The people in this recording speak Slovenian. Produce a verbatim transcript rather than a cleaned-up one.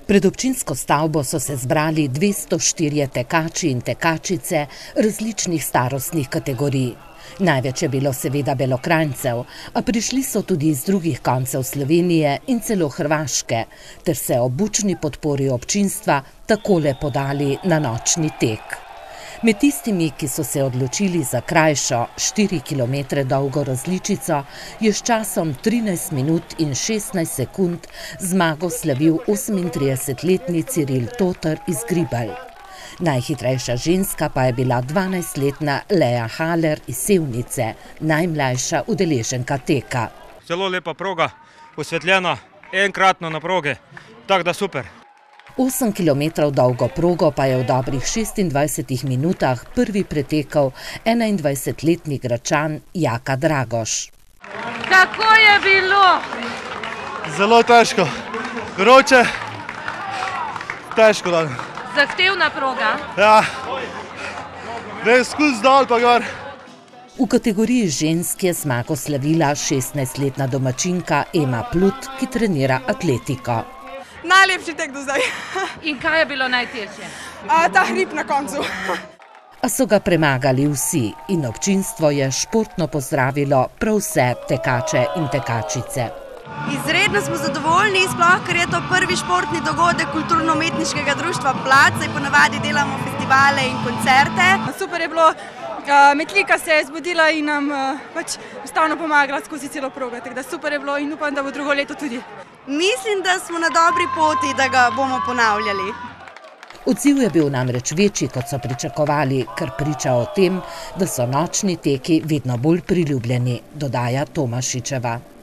Pred občinsko stavbo so se zbrali dvesto štirje tekači in tekačice različnih starostnih kategorij. Največ je bilo seveda Belokranjcev, a prišli so tudi iz drugih koncev Slovenije in celo Hrvaške, ter se ob bučni podpori občinstva takole podali na nočni tek. Med tistimi, ki so se odločili za krajšo, štiri kilometre dolgo različico, je s časom trinajst minut in šestnajst sekund zmago slavil osemintridesetletni Ciril Totar iz Gribelj. Najhitrejša ženska pa je bila dvanajstletna Lea Haller iz Sevnice, najmlajša udeleženka teka. Zelo lepa proga, osvetljena, enkratno na proge, tako da super. Osem kilometrov dolgo progo pa je v dobrih šestindvajsetih minutah prvi pretekal enaindvajsetletni Gračan Jaka Dragoš. Kako je bilo? Zelo težko, vroče, težko dan. Zahtevna proga? Ja, res skozi dol pa gor. V kategoriji žensk je zmago slavila šestnajstletna domačinka Ema Plut, ki trenira atletiko. Najlepši tek do zdaj. In kaj je bilo najtežje? A, ta hrib na koncu. A so ga premagali vsi in občinstvo je športno pozdravilo prav vse tekače in tekačice. Izredno smo zadovoljni, sploh ker je to prvi športni dogodek kulturno-umetniškega društva Plac, saj ponavadi delamo festivale in koncerte. Super je bilo, Metlika se je zbudila in nam pač stavno pomagala skozi celo progo, tako da super je bilo in upam, da bo drugo leto tudi. Mislim, da smo na dobri poti, da ga bomo ponavljali. Odziv je bil namreč večji, kot so pričakovali, kar priča o tem, da so nočni teki vedno bolj priljubljeni, dodaja Tomašičeva.